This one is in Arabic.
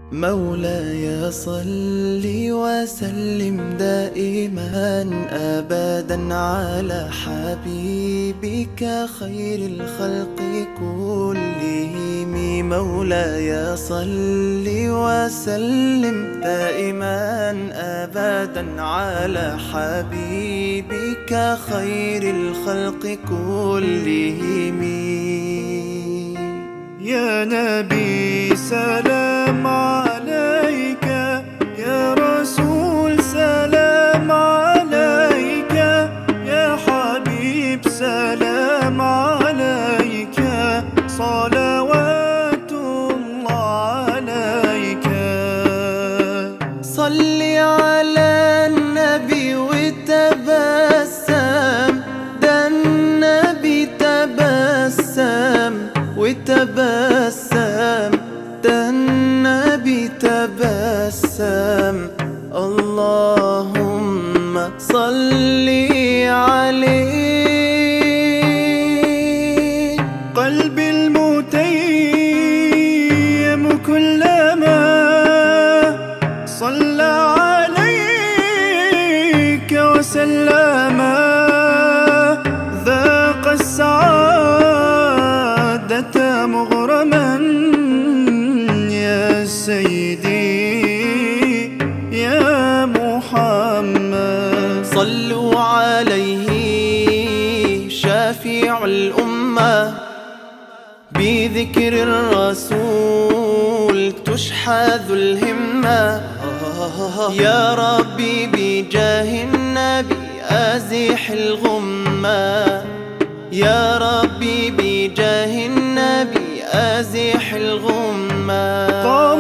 مولاي صل وسلم دائما أبدا على حبيبك خير الخلق كلهم. مولاي صل وسلم دائما أبدا على حبيبك خير الخلق كلهم. يا نبي سلام عليك، يا رسول سلام عليك، يا حبيب سلام عليك، صلوات الله عليك. صل على النبي وتبسم، ده النبي تبسم وتبسم، ده النبي تبسم. اللهم صل عليه. قلبي المتيم كلما صلى عليك وسلم ذاق السعادة مغرما. يا سيدي يا محمد، صلوا عليه شافع الأمة، بذكر الرسول تشحذ الهمة. يا ربي بجاه النبي أزح الغمة، يا ربي بجاه النبي أزح الغمة.